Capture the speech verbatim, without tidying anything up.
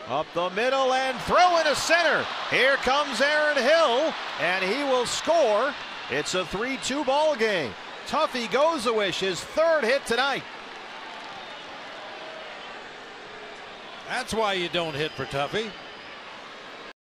Up the middle and throw into center. Here comes Aaron Hill, and he will score. It's a three two ball game. Tuffy Gosewisch, his third hit tonight. That's why you don't hit for Tuffy.